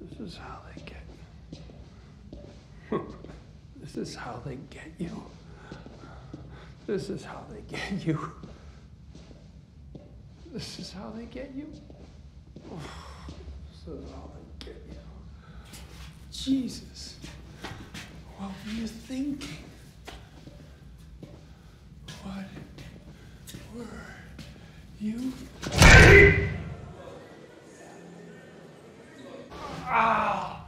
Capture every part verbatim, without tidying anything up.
This is how they get you. This is how they get you. This is how they get you. This is how they get you. This is how they get you. Jesus. What were you thinking? What were you? Ah!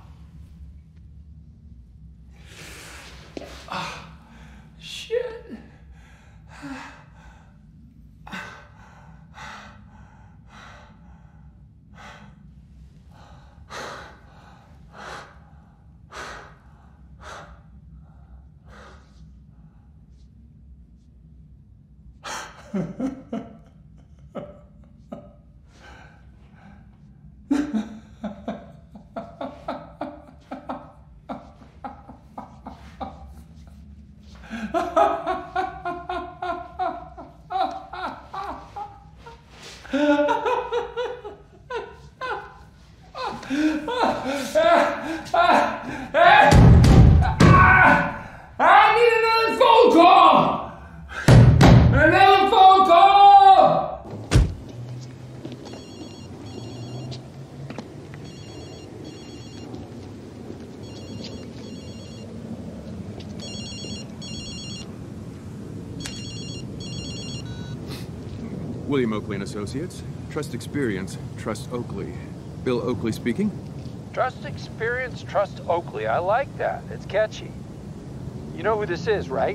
Ah! Shit! I need another phone call! Another phone call! William Oakley and Associates. Trust experience, trust Oakley. Bill Oakley speaking. Trust experience, trust Oakley. I like that. It's catchy. You know who this is, right?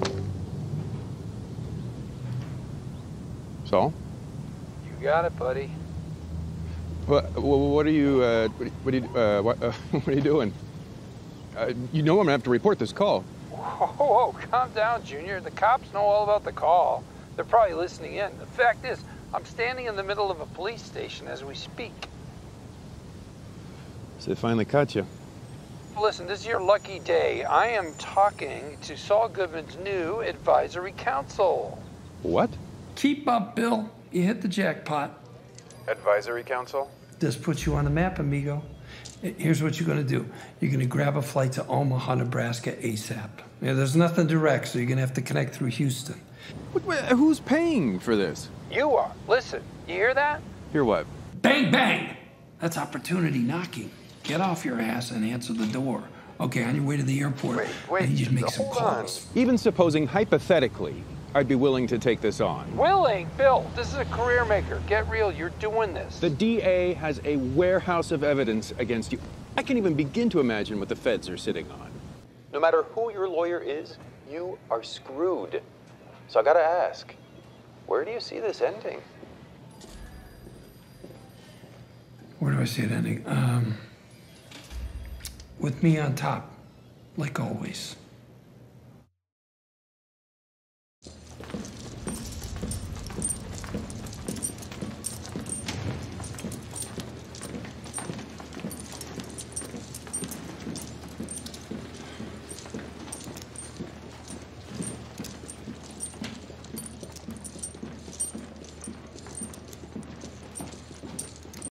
So? You got it, buddy. What, what are you, uh, what are you, uh, what, uh, what are you doing? Uh, you know I'm gonna have to report this call. Whoa, whoa, calm down, Junior. The cops know all about the call. They're probably listening in. The fact is, I'm standing in the middle of a police station as we speak. So they finally caught you. Listen, this is your lucky day. I am talking to Saul Goodman's new advisory council. What? Keep up, Bill. You hit the jackpot. Advisory council? This puts you on the map, amigo. Here's what you're gonna do. You're gonna grab a flight to Omaha, Nebraska ASAP. Yeah, there's nothing direct, so you're gonna have to connect through Houston. What, what, who's paying for this? You are. Listen, you hear that? Hear what? Bang, bang! That's opportunity knocking. Get off your ass and answer the door. Okay, on your way to the airport, Wait, wait, and you just make some hold on. calls. Even supposing hypothetically, I'd be willing to take this on. Willing, Bill, this is a career maker. Get real, you're doing this. The D A has a warehouse of evidence against you. I can't even begin to imagine what the feds are sitting on. No matter who your lawyer is, you are screwed. So I gotta ask, where do you see this ending? Where do I see it ending? Um, with me on top, like always.